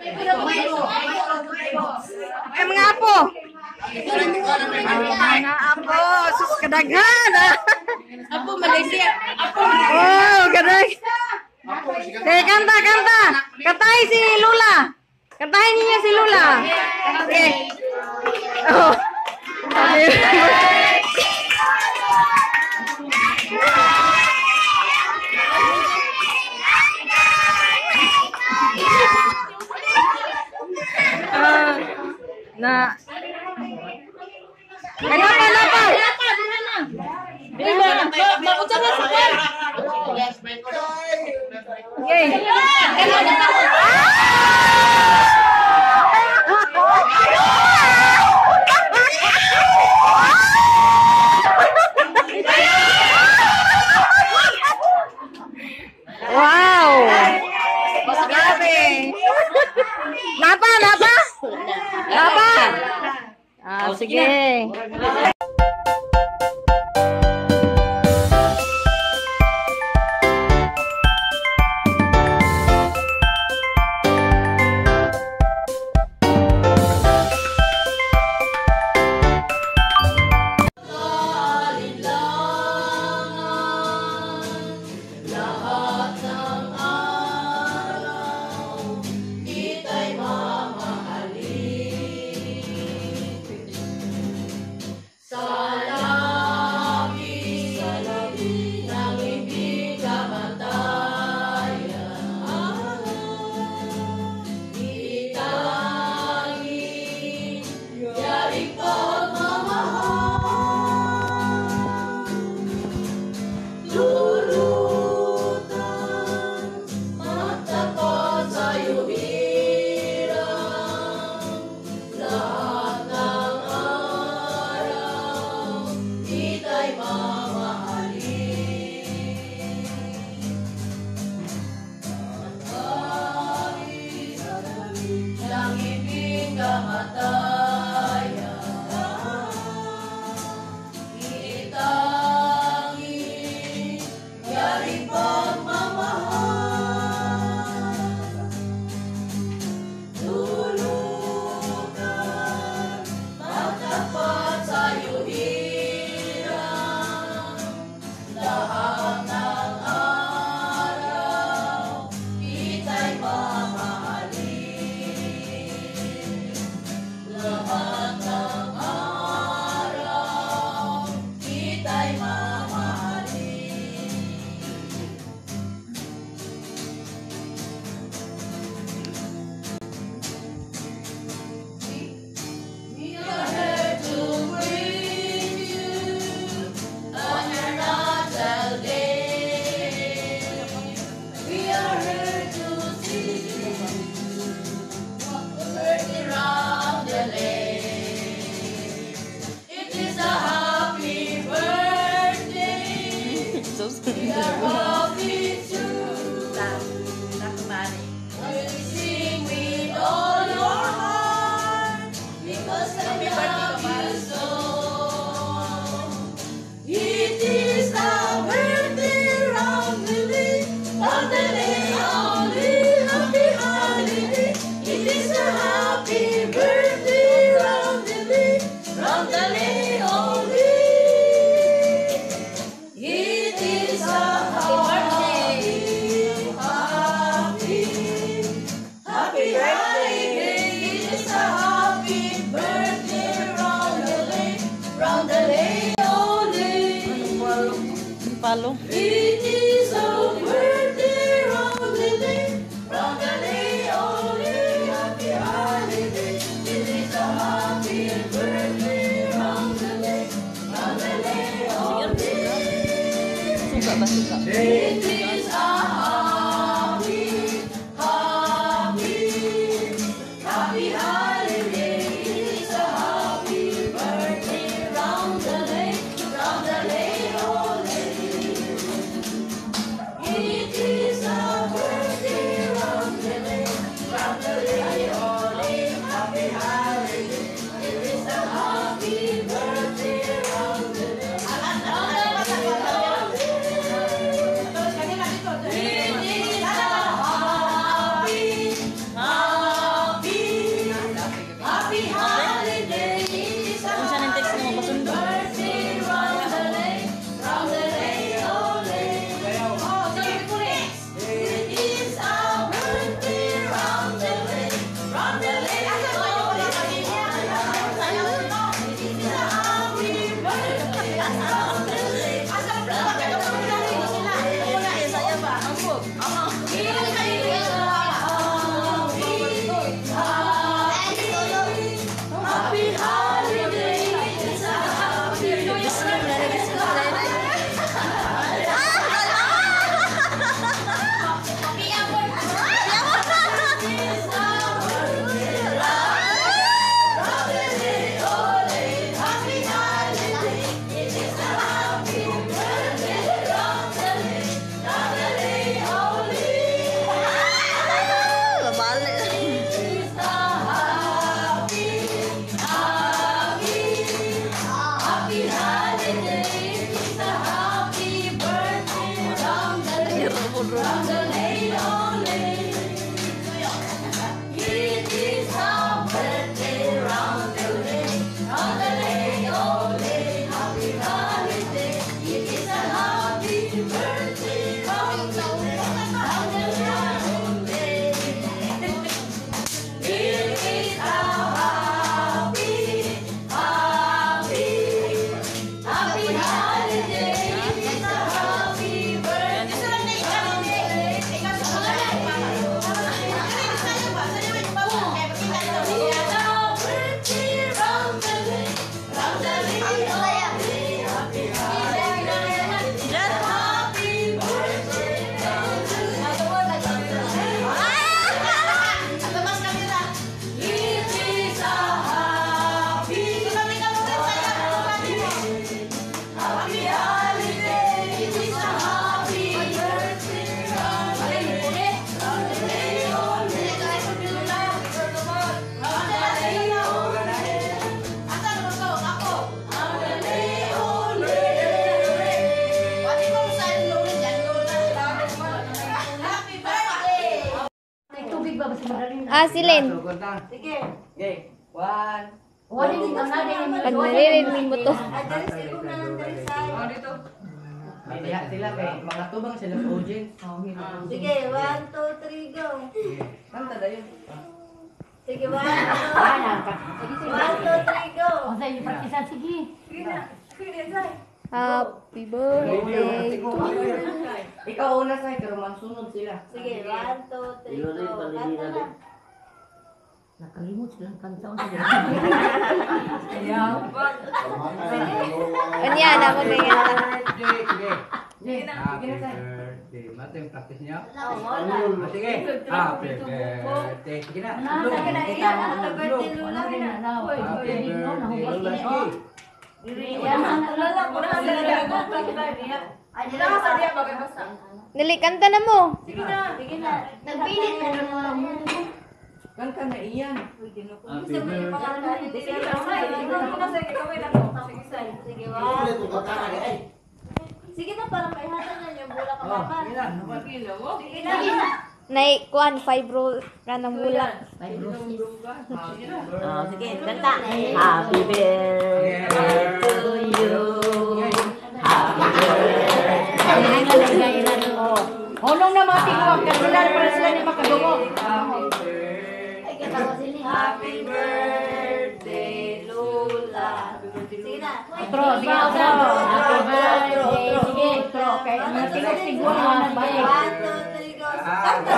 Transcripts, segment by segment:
Ay, mga apo. Mga apo. Sus, kadaghan. Apo, Malaysia. Apo. Oh, kadag. Kanta, kanta. Kantahin si Lula. Kantahin niya si Lula. Okay. Oh. Na. Kenapa? Wow. Grabe. Napa? Ah, sige. Palo. It is a birthday round the day, round the day, only happy holiday. It is a happy birthday round the day, only. Suka ba suka? It is a happy, happy holiday. It is a happy birthday round the day, only. Round the lane, oh lane. It is our birthday, round the lane, oh lane, happy holiday. It is a happy birthday, round the lane, oh lane. It is a happy, happy, happy holiday. It is a happy birthday, round the lane. Silin. Sige. Okay, 1. Pag naririnig mo to. May diha sila kay mga tubang sila sa audience. Sige, 1, 2, 3, go. Kanta dayon. Sige, 1, 2, 3, go. Happy birthday to you. Ikaw una sa pero mansunod sila. Sige, 1, 2, 3, go. Kanta na. Nakalimut silang kanta. Kanya na mo tingin lang. Sige na birthday. Mati yung practice niya. Oo, Sige. Happy birthday. Sige na. Sige na, iyan. Happy birthday, Lula. Happy birthday. Dili, kanta na mo. Sige na. Nagpilit na lang mo. Kanta na iyan. Happy birthday. Sige, 1. Sige na, parang may hatan na yung bulak ka Oh, makan. sige na. Sige na. Nay, kuan, 5 roll ka ng bulak. Sige, kanta. Happy birthday to you. Happy birthday. Honong na mga tiguang kanulan para sila ni makadungog. Ay, katawa sila. Happy birthday, Lula. Sige na. Otro, sige, otro. Happy birthday. Sige, otro. Kaya mga tingog-tiguang mga nagbayag. 1, 2, 3, go. Kanta.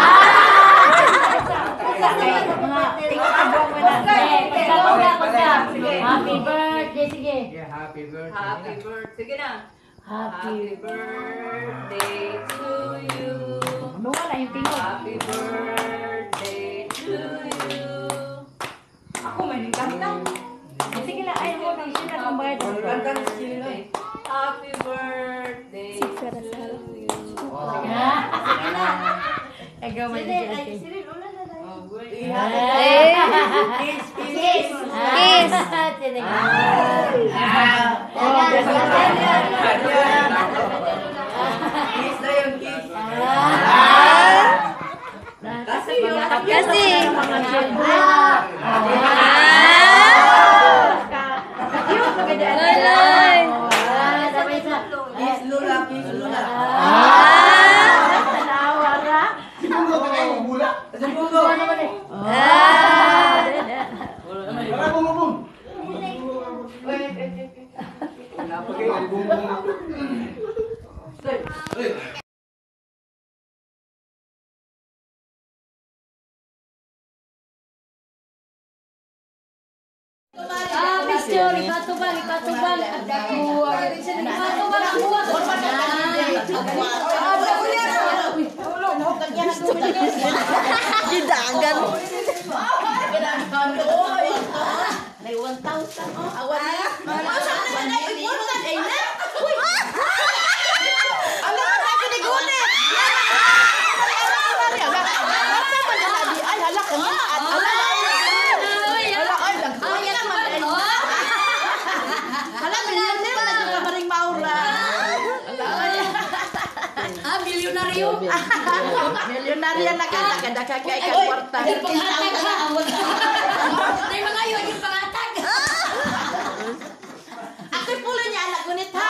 Happy birthday, sige. Happy birthday. Happy birthday. Sige na. Happy Happy birthday to you. Ano wala yung tingog? Happy birthday to you. Ako may kanta. Sige lang, ayaw mo nang sila kung bayad. Kanta na sila. Happy birthday to you. Sige na. Agaw mo Sige, yung ay, sila. sige, Lula na lang. Oh, good. Kiss! Kiss. Kiss! Sige. Kiss na yung kiss. Kasi! Lalay! Kiss Lula, kiss Lula. Sumbugo. Picture, lipat-tubal. Gidagan! May 1,000. Awan na. Awan na. Important ay na. Millionaire. milyonaryo. Milyonarya na ka, nakadaka kay ka kwarta. Pangatag ha. Nay mga yun yung pangatag. Ako pula niya anak gunit ha.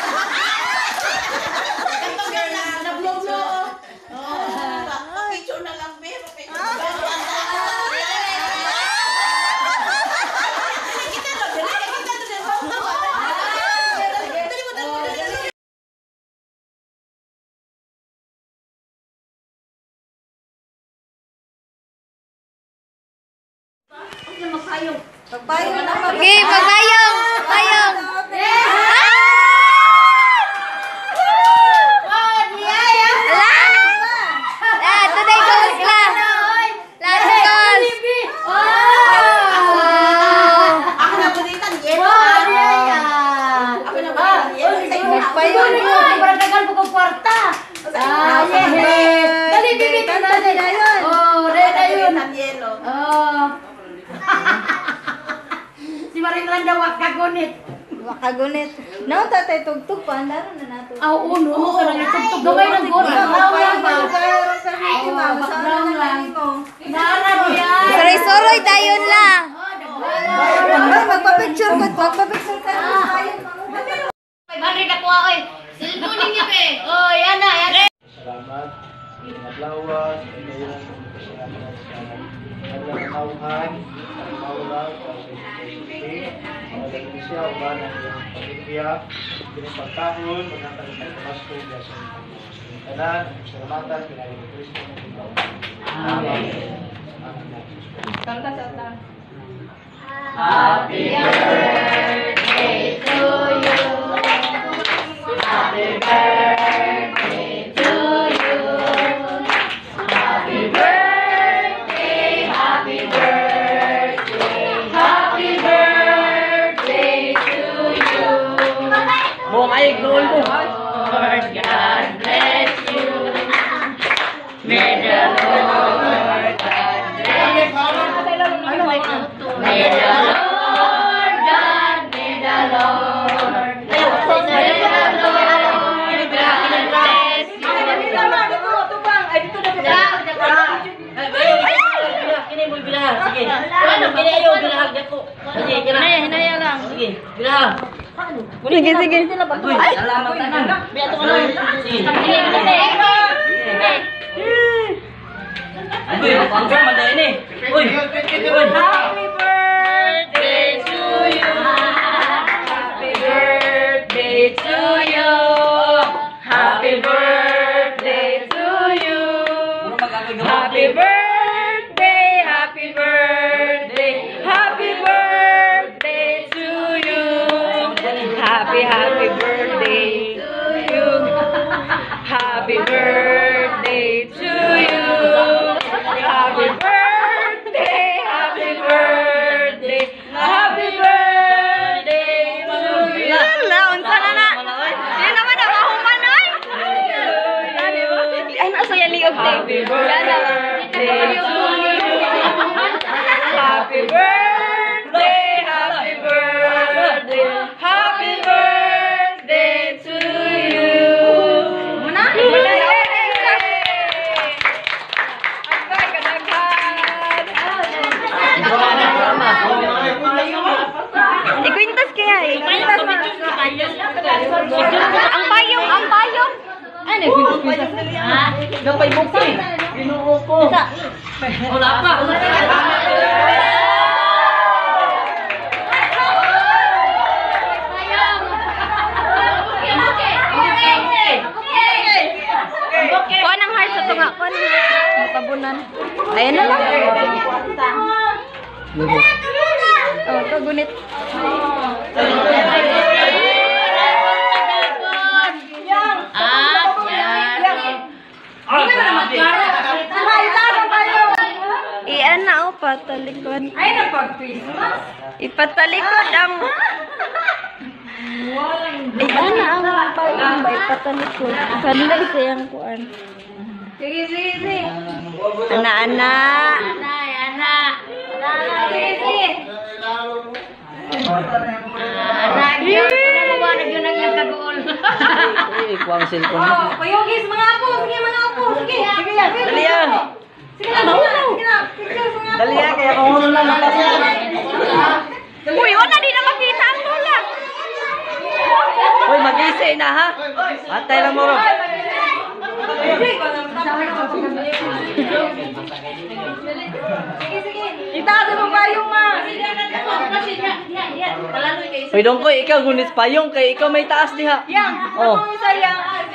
Kapag na vlog mo. Picture na lang pero Okay, magpayong! Payong! Today goes lang! Last goals! ako na bunitan yelo. Ako na bunitan yelo. Nagpayong mo. Para dagan ko kong kwarta. Dali, bibi. Dali, dayon. Oh, dali, dayon. Yelo. Oh. Si Maringlan daw kagunit. Wakagunit. No, tatay tugtog pa. Andaro na nato. Uno. Karang itugtog. Gaway ng gora. Background lang. Nara niya. Suroy-suroy, dayon lang. Magpa-picture ko. Magpa-picture ka. Mari na kuha oy. Cellphone ninyo be. Oh, yan na, yan. Salamat. Naglawas, ngayon, salamat sa naglalauhan, nagmaulag, magandang siya, uban ang iyong pamilya, pinipagkahon, magkakalit ng Pasko, sa tanan, salamatan, pinali ni Kristo. Amen. Kanta sa ta. Happy birthday to you. Happy birthday to you. Happy birthday, happy birthday, happy birthday to you. Buong ay goal mo. Lord God bless you. May the Lord God bless you. May the Lord God, may the Lord, may the Lord bless you. Kini mo bilang, sige. Ano kini ayo bilang dako. Sige, kira. Hinaya lang. Sige, bilang. Sige, sige. Ay, salamat tanan. Biya to ano. Sige. Uy, pangsa man ini. Uy. Happy birthday to you. Happy birthday to you. Happy birthday to you. Happy birthday, happy birthday, happy birthday to you. Happy birthday to you. Happy birthday to you. Happy birthday, happy birthday, happy birthday to you. Lala, unsa na na? Yan naman ang mahuman, oy! Ay, nasa yan liog na. Happy birthday to you. Happy birthday, happy birthday, happy birthday to you. Muna? Ikwintas kaya eh. Ang payong, ang payong. Ano, kwintas. Gapay mo ko eh. Binuo ko. Wala pa. Kuha ng heart sa tunga. Kuha ng heart. Matabunan. Ayan na lang. Oh, ito gunit. Iyan na oh, patalikod. Ay, napag-Christmas. Ipatalikod ang... Iyan na ang payong ba ipatalikod. Kanila isa yung kuan. Sige, sige, sige. Ana-ana. Ana. Sige, sige. Ana, yun ang iyang kagool. Ay, kuha ang cellphone mo. Oh, payugis mga apo. Sige mga apo. Sige. Sige yan. Dali yan. Sige na. Sige na. Picture mga apo. Dali yan, kaya kung ano lang nakasya. Uy, wala di na makita ang lola. Uy, mag-isi na ha. Antay lang mo ro. Itaas mo payong ma. Uy, Dongkoy, ikaw gunis payong kay ikaw may taas diha. Yang. Oh. Ang isa yang.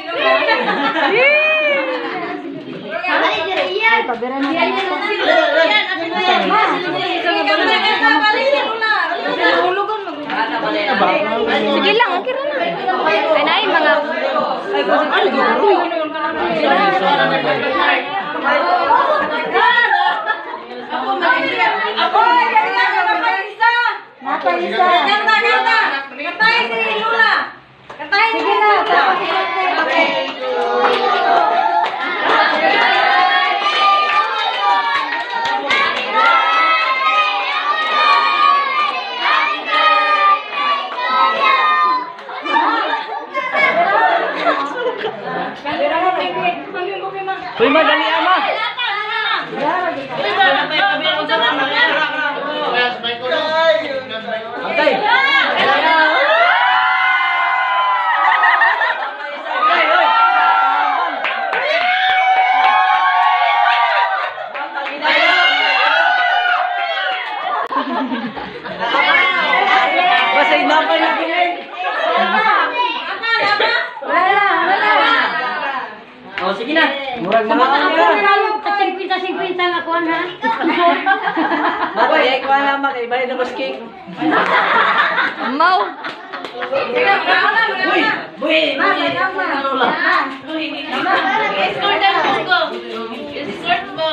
Pabiran na tayo. Sige lang, okay ra na. Ay, nay, mga... Ako, Natay isa. Kantahin si Lula. Kantahin si Sige na. Tapos i-birthday. Uy, madali ama. Antay. Masay na pa yung bilay. Oh, sige na. Murag mga Kasing-pinta nga kuhan ha. Mabay, kuha na kay bayad na mas cake. Mau. Uy, Escort ang buko. Escort mo.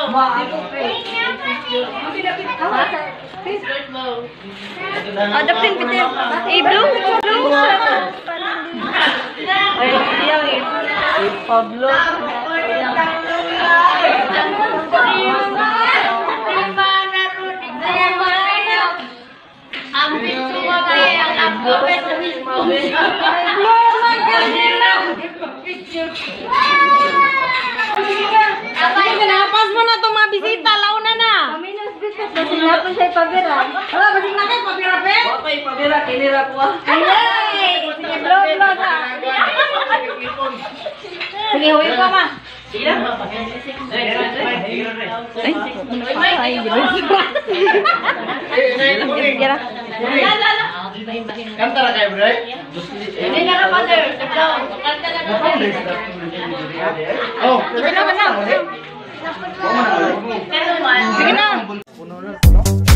Escort mo. Adaptin pitin. Eh, blue. Blue. ay, iyang Pablo. Ang bitso mo kaya ang abdomen mo. Pinapas mo na itong mga bisita. Launa na. Minus biscuit na sila po siya ipabiran. Wala, basing na kayo. Papirapit. Okay, pabira, kinira ko ah. Ay! Sige, blow ha. Sige, huwi ko ma. Sige na. Ay, gira. Kanta na kayo, bro. Hindi ka na mother. Kanta na ka. Oh, Sige na. Pero man. Sige na. puno na.